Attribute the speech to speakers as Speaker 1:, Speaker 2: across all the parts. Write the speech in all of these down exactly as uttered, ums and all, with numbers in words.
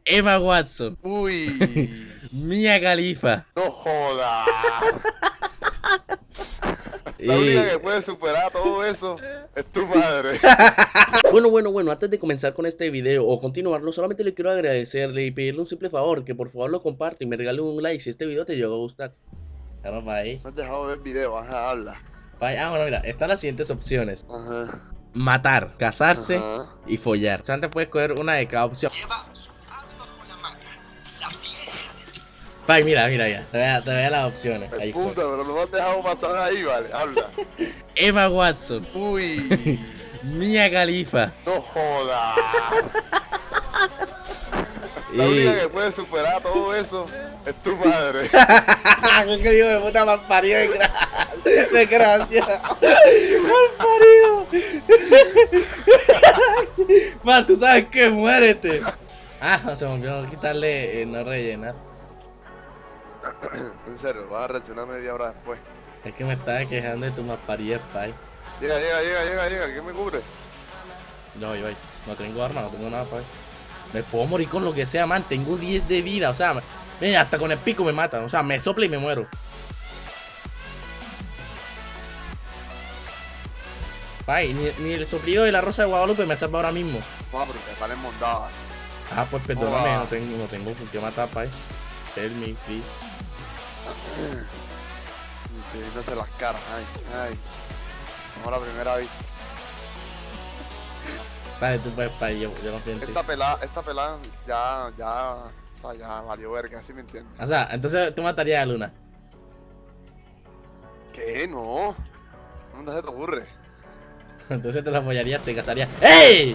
Speaker 1: Emma Watson.
Speaker 2: Uy.
Speaker 1: Mia Khalifa.
Speaker 2: No jodas.
Speaker 1: Y-
Speaker 2: La única que puede superar todo eso es tu madre.
Speaker 1: Bueno, bueno, bueno, antes de comenzar con este video o continuarlo, solamente le quiero agradecerle y pedirle un simple favor, que por favor lo comparte y me regale un like si este video te llegó a gustar. Claro, bye.
Speaker 2: No has dejado ver video, ajá, habla.
Speaker 1: Bye. Ah, bueno, mira, están las siguientes opciones:
Speaker 2: Ajá.
Speaker 1: matar, casarse
Speaker 2: Ajá.
Speaker 1: y follar. O sea, antes puedes coger una de cada opción. Bye, mira, mira ya, te voy a, te voy a las opciones. Ahí fue.
Speaker 2: Puta, pero lo has dejado pasar ahí, vale, habla.
Speaker 1: Emma Watson.
Speaker 2: Uy.
Speaker 1: Mia Khalifa.
Speaker 2: No jodas. La
Speaker 1: Y-
Speaker 2: única que puede superar todo eso es tu madre.
Speaker 1: ¿Qué hijo de puta mal parido? Desgracia. Mal parido. Man, tú sabes que muérete. Ah, se me olvidó quitarle eh, no rellenar.
Speaker 2: En serio, vas a reaccionar media hora después.
Speaker 1: Es que me estaba quejando de tu mal parido, pai.
Speaker 2: Llega, llega, llega, llega, llega, ¿qué me cubre?
Speaker 1: Yo, yo, no tengo arma, no tengo nada, pai. Me puedo morir con lo que sea, man. Tengo diez de vida, o sea, me- mira, hasta con el pico me matan. O sea, me sopla y me muero. Pai, ni, ni el soplido de la Rosa de Guadalupe me salva ahora mismo.
Speaker 2: No, pero te salen mondadas.
Speaker 1: Ah, pues perdóname,
Speaker 2: Hola.
Speaker 1: no tengo, no tengo por qué matar, pai. Tell me, please.
Speaker 2: Y te viéndose las caras, ay, ay. Como la primera vez.
Speaker 1: Vale, tú puedes, pai, yo, yo confío en ti.
Speaker 2: Esta pelada, esta pelada ya, ya, o sea, ya valió verga, ¿sí me entiendes?
Speaker 1: O sea, entonces tú matarías a Luna.
Speaker 2: ¿Qué? No. ¿Dónde se te ocurre?
Speaker 1: Entonces te la follarías, te casarías. ¡Ey!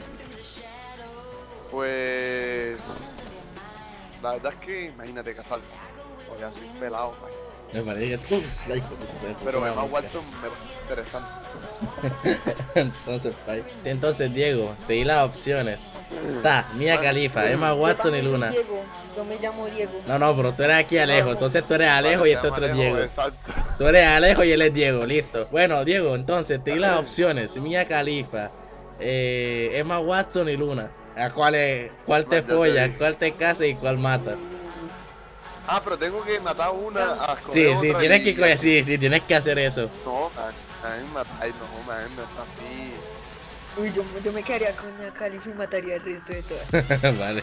Speaker 2: Pues... La verdad es que imagínate casarse. O ya soy pelado, man.
Speaker 1: Me parece que. Uf, ay, pues, mucho se me puso
Speaker 2: Pero
Speaker 1: una
Speaker 2: Emma
Speaker 1: boca.
Speaker 2: Watson me parece interesante.
Speaker 1: Entonces, pai. Sí, entonces, Diego, te di las opciones. Está Mia Khalifa, Emma Watson y
Speaker 3: Yo
Speaker 1: Luna.
Speaker 3: también soy Diego. Yo me llamo Diego.
Speaker 1: No, no, pero tú eres aquí Alejo. Entonces tú eres Alejo
Speaker 2: Vale,
Speaker 1: y
Speaker 2: se
Speaker 1: este
Speaker 2: llama
Speaker 1: otro es
Speaker 2: Alejo,
Speaker 1: Diego.
Speaker 2: Exacto.
Speaker 1: Tú eres Alejo y él es Diego, listo. Bueno, Diego, entonces te di las opciones: Mia Khalifa, eh, Emma Watson y Luna. ¿A cuál, es, cuál te
Speaker 2: Man, ya te
Speaker 1: follas,
Speaker 2: dije.
Speaker 1: cuál te casas y cuál matas?
Speaker 2: Ah, pero tengo que matar una a escoger
Speaker 1: Sí, sí,
Speaker 2: otra
Speaker 1: tienes
Speaker 2: y
Speaker 1: que coger,
Speaker 2: así.
Speaker 1: sí, sí, tienes que hacer eso.
Speaker 2: No, man, man, matar, ay, no, man, no está así.
Speaker 3: Uy, yo, yo me quedaría con Mia Khalifa y mataría al resto de todas.
Speaker 1: Vale.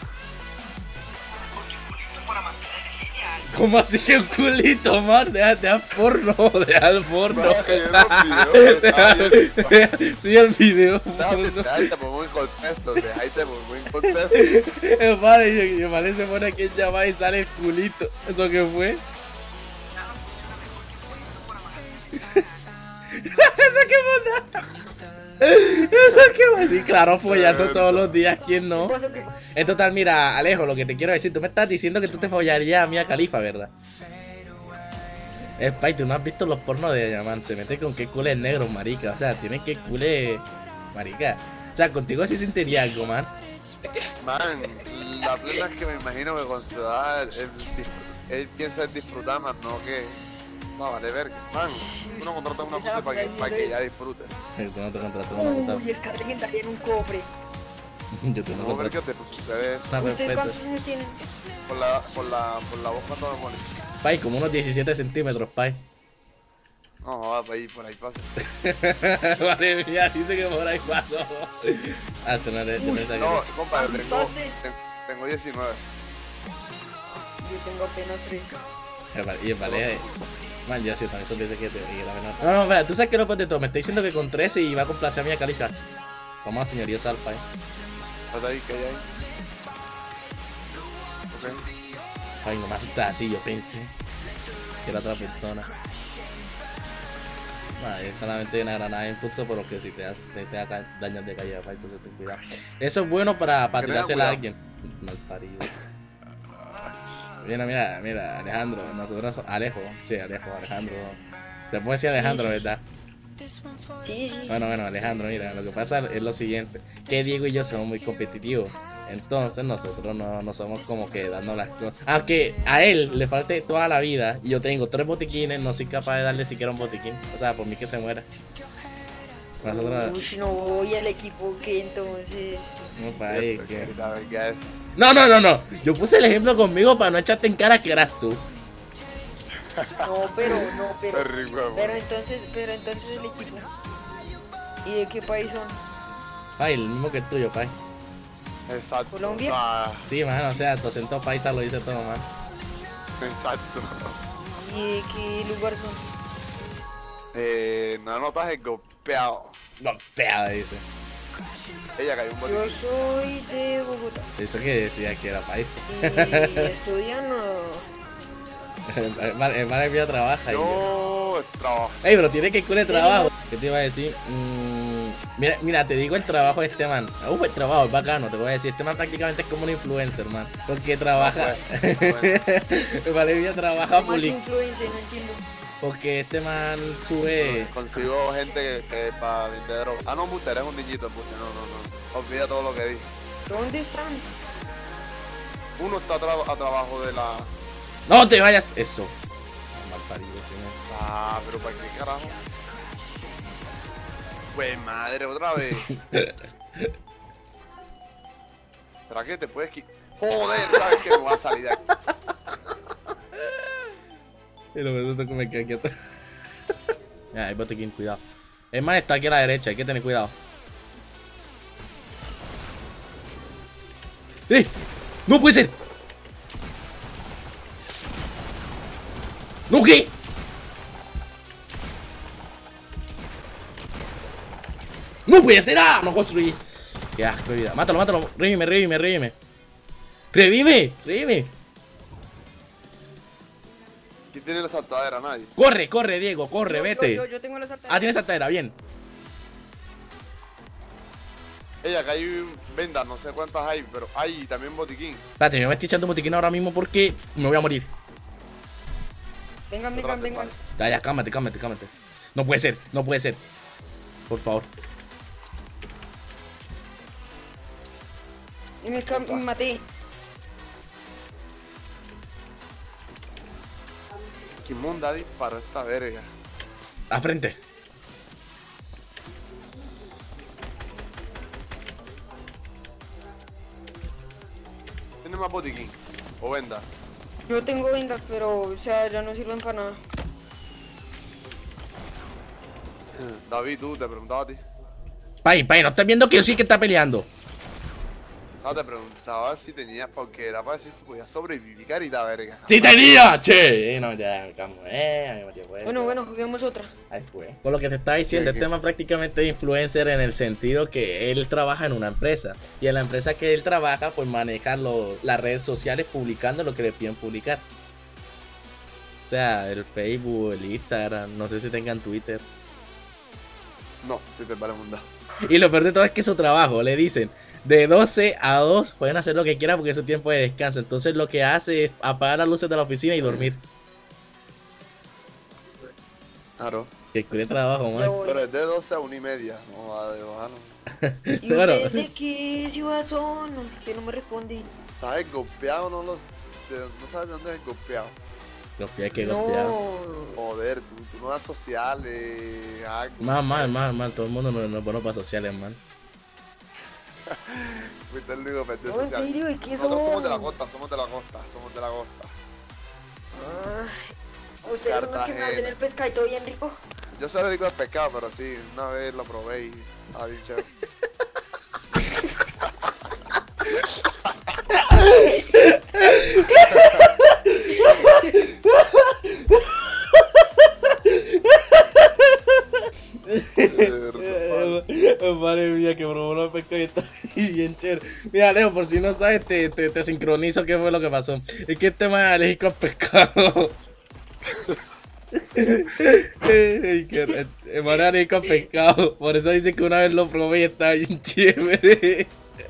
Speaker 1: ¿Cómo así que un culito, man? Deja, deja porno, deja el porno.
Speaker 2: No, que yo no video,
Speaker 1: Deja,
Speaker 2: está bien.
Speaker 1: deja- sí, el video
Speaker 2: Déjate,
Speaker 1: porno.
Speaker 2: déjate, te pongo en contexto, déjate, te pongo en contexto.
Speaker 1: Eh, Vale, y- y vale, se pone aquí en llamada y sale el culito. ¿Eso qué fue? ¿Eso qué manda? ¿Eso qué fue? Sí, claro, follando todos los días, ¿quién no?
Speaker 3: ¿Qué pasó? ¿Qué?
Speaker 1: En total, mira, Alejo, lo que te quiero decir, tú me estás diciendo que tú te follarías a Mia Khalifa, ¿verdad? Spy, tú no has visto los pornos de ella, man. Se mete con qué cules negros, marica. O sea, tienen que cules, marica. O sea, contigo sí sentiría algo, man.
Speaker 2: Man, la plena es que me imagino que con su edad él, disfr- él piensa en disfrutar más, no que... O sea, vale verga. Man, uno contrata una
Speaker 3: Usted sabe
Speaker 2: cosa para que,
Speaker 3: por ahí
Speaker 2: para que
Speaker 3: eso.
Speaker 2: ella disfrute.
Speaker 1: Tú no te contratas una puta.
Speaker 3: Uy, es que legendaria en un cofre.
Speaker 1: Yo te no
Speaker 2: No, verga,
Speaker 1: contrato
Speaker 2: te pues, sucede eso.
Speaker 1: una
Speaker 3: ¿Ustedes
Speaker 1: perfecta.
Speaker 3: cuántos años tienen?
Speaker 2: Por la, por la, por la boca toda mole.
Speaker 1: Pai, como unos diecisiete centímetros, pai.
Speaker 2: No, va por ahí, por ahí pasa.
Speaker 1: Madre mía, dice que por ahí pasó. Ah, tú no eres, tú no eres
Speaker 2: No, compadre, tengo,
Speaker 3: ¿Asustaste?
Speaker 2: ten- tengo diecinueve.
Speaker 3: Yo tengo apenas tres.
Speaker 1: Y vale, man, yo sí también supiese que te que era menor. No, no, espera, tú sabes que lo peor de todo, me está diciendo que con trece y va a complacer a Mia Khalifa. Vamos a señorío Salpa, eh.
Speaker 2: Espérate ahí, que hay ahí. Ok.
Speaker 1: Ay, nomás está así, yo pensé que era otra persona. Ah, es solamente una granada de impulso, pero que si te, hace, te, te da ca- daños de caída, pa, entonces ten cuidado. Eso es bueno para, para
Speaker 2: Que tenga
Speaker 1: tirársela a
Speaker 2: cuidado.
Speaker 1: alguien. Mal parido. Mira, mira, mira, Alejandro, nosotros, Alejo, sí, Alejo, Alejandro. Te puedo decir Alejandro, ¿verdad?
Speaker 3: Sí, sí.
Speaker 1: Bueno, bueno, Alejandro, mira, lo que pasa es lo siguiente, que Diego y yo somos muy competitivos. Entonces nosotros no, no somos como que dando las cosas. Aunque a él le falte toda la vida y yo tengo tres botiquines, no soy capaz de darle siquiera un botiquín. O sea, por mí que se muera. Nosotros
Speaker 3: Uy, no voy al equipo que entonces.
Speaker 1: no para ahí,
Speaker 2: Cierto,
Speaker 1: que
Speaker 2: que la verga es
Speaker 1: No, no, no, no. Yo puse el ejemplo conmigo para no echarte en cara que eras tú.
Speaker 3: No, pero, no, pero.
Speaker 2: Perry, huevo.
Speaker 3: Pero entonces, pero entonces el equipo. ¿Y de qué país son?
Speaker 1: Ay, el mismo que el tuyo, pai.
Speaker 2: Exacto.
Speaker 3: ¿Colombia?
Speaker 2: O sea,
Speaker 1: Sí, man, o sea, tu acento paisa lo dice todo, man.
Speaker 2: exacto.
Speaker 3: ¿Y de qué lugar son?
Speaker 2: Eh, no notas el golpeado.
Speaker 1: No, fea, dice.
Speaker 2: Ella cayó un
Speaker 3: Yo
Speaker 2: botiquín.
Speaker 3: soy de Bogotá.
Speaker 1: Eso que decía que era paisa.
Speaker 3: Y estudian o.
Speaker 1: El man- el man mío trabaja y...
Speaker 2: Yo trabajo.
Speaker 1: Ey, pero tiene que ir el trabajo. ¿Qué te iba a decir? Mm, mira, mira, te digo el trabajo de este man. Uh, el trabajo es bacano, te voy a decir. Este man prácticamente es como un influencer, man. Porque trabaja.
Speaker 2: pues,
Speaker 1: El vale mío trabaja
Speaker 3: Más
Speaker 1: public.
Speaker 3: influencia, no entiendo.
Speaker 1: Porque este man sube.
Speaker 2: Consigo gente que, que para vender droga. Ah, no, Buster, es un niñito, Buster. No, no, no. Olvida todo lo que dije.
Speaker 3: ¿Dónde están?
Speaker 2: Uno está a, tra- a trabajo de la.
Speaker 1: ¡No te vayas! Eso. Mal parido, señor.
Speaker 2: Ah, pero ¿para qué carajo? Pues madre, otra vez. ¿Será que te puedes quitar? Joder, sabes que me va a salir de aquí.
Speaker 1: Y lo meto que me queda aquí atrás. Ya, hay botiquín, cuidado. El man está aquí a la derecha, hay que tener cuidado. ¡Eh! ¡No puede ser! ¿No qué? ¡No puede ser! ¡Ah! No construí. Qué asco de vida. Mátalo, mátalo. Revime, revime, revime. ¡Revive! ¡Revive!
Speaker 2: ¿Quién tiene la saltadera? Nadie.
Speaker 1: Corre, corre, Diego, corre,
Speaker 3: Yo-
Speaker 1: vete.
Speaker 3: Yo, yo, yo tengo la salta.
Speaker 1: Ah, tienes saltadera, bien.
Speaker 2: Ella, acá hay vendas, no sé cuántas hay, pero hay también botiquín.
Speaker 1: Espérate, me estoy echando un botiquín ahora mismo porque me voy a morir.
Speaker 3: Vengan, vengan, vengan.
Speaker 1: Ya, ya, cálmate, cálmate, cálmate. No puede ser, no puede ser. Por favor.
Speaker 3: Y me, cam- me maté.
Speaker 2: ¿Quién manda disparó esta verga?
Speaker 1: A frente.
Speaker 2: ¿Tiene más botiquín? ¿O vendas?
Speaker 3: Yo tengo vendas, pero, o sea, ya no sirven para nada.
Speaker 2: David, tú te preguntaba a ti.
Speaker 1: Pai, pai, no estás viendo que yo sí que está peleando.
Speaker 2: No, te preguntaba si tenías, porque era para decir si podías sobrevivir, carita verga.
Speaker 1: ¡Sí tenía! Che, no, ya, me calmo, eh, me metí a
Speaker 3: Bueno, bueno, juguemos otra.
Speaker 1: Ahí fue. Por lo que te estaba diciendo,
Speaker 2: Sí,
Speaker 1: el
Speaker 2: sí.
Speaker 1: tema prácticamente de influencer en el sentido que él trabaja en una empresa. Y en la empresa que él trabaja, pues maneja lo- las redes sociales publicando lo que le piden publicar. O sea, el Facebook, el Instagram, no sé si tengan Twitter.
Speaker 2: No, si te para mundar.
Speaker 1: Y lo peor de todo es que su trabajo, le dicen, de doce a dos pueden hacer lo que quieran porque es su tiempo de descanso. Entonces lo que hace es apagar las luces de la oficina y dormir.
Speaker 2: Claro.
Speaker 1: Que cuide trabajo,
Speaker 3: Ya
Speaker 1: man.
Speaker 3: voy.
Speaker 2: Pero es de doce a una y media. No va de bajar.
Speaker 3: ¿Y
Speaker 1: Bueno.
Speaker 3: ustedes de qué ciudad son? Que no me responden.
Speaker 2: ¿Sabes? Golpeado no los. de- no sabes de dónde es el golpeado.
Speaker 1: Los pies que golpearon.
Speaker 3: No.
Speaker 2: Joder, tú, tú no das sociales. Algo.
Speaker 1: Más, más, más, más. Todo el mundo no, no es bueno para sociales, man.
Speaker 2: Fuiste el único perdido
Speaker 3: No, en
Speaker 2: social.
Speaker 3: serio, ¿y qué
Speaker 2: Nosotros
Speaker 3: son?
Speaker 2: somos de la costa, somos de la costa, somos de la costa.
Speaker 3: Ay, ustedes son los que me
Speaker 2: Cartagena.
Speaker 3: hacen el pescadito bien rico.
Speaker 2: Yo soy rico de pescado, pero sí, una vez lo probé y estaba bien chévere.
Speaker 1: Madre mía, que probó los pescados y está bien chévere. Mira, Alejo, por si no sabes, te, te, te sincronizo qué fue lo que pasó. Es que este man es alérgico al pescado. Ay, que- El man es alérgico al pescado. Por eso dice que una vez lo probé y estaba bien chévere.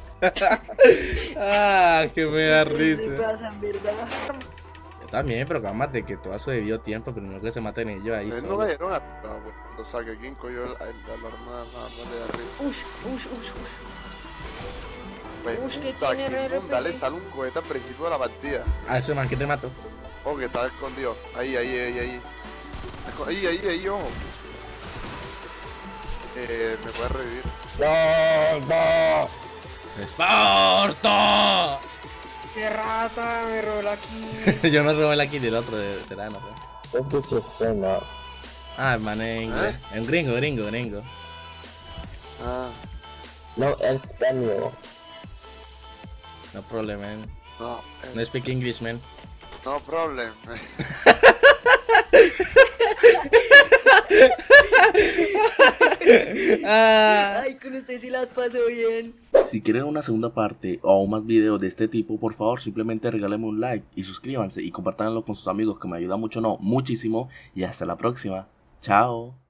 Speaker 1: Ah, que me da
Speaker 3: Se
Speaker 1: risa.
Speaker 3: pasan, ¿verdad?
Speaker 1: También, pero cálmate, que todo a su debido tiempo, primero que se maten ellos ahí
Speaker 2: Él no
Speaker 1: solos.
Speaker 2: me dieron a. Ah, bueno, o sea, que quien cogió el, el, la hermana de arriba.
Speaker 3: Ush, ush, ush, ush.
Speaker 2: Pues,
Speaker 3: Ush, que
Speaker 2: puta,
Speaker 3: tiene
Speaker 2: aquí,
Speaker 3: R P G.
Speaker 2: dale, sale un cohete al principio de la partida.
Speaker 1: A ese man que te mató.
Speaker 2: Oh, que está escondido. Ahí, ahí, ahí, ahí. Esco- Ahí, ahí, ahí, ojo. Eh, me puede revivir.
Speaker 1: ¡Esparta!
Speaker 3: ¡Qué rata! Me robó la key.
Speaker 1: Yo me robé la key del otro, de- será, no sé.
Speaker 4: Let's get your friend up.
Speaker 1: Ah, el man es inglés.
Speaker 2: ¿Eh?
Speaker 1: Es un gringo, gringo, gringo.
Speaker 2: Ah,
Speaker 4: No, español.
Speaker 1: No problem, man.
Speaker 2: no,
Speaker 1: No
Speaker 2: es,
Speaker 1: speak English, man.
Speaker 2: no problem.
Speaker 1: Ah.
Speaker 3: Ay, con usted sí las pasó bien.
Speaker 5: Si quieren una segunda parte o aún más videos de este tipo, por favor simplemente regálenme un like y suscríbanse y compártanlo con sus amigos, que me ayuda mucho, no, muchísimo. Y hasta la próxima. Chao.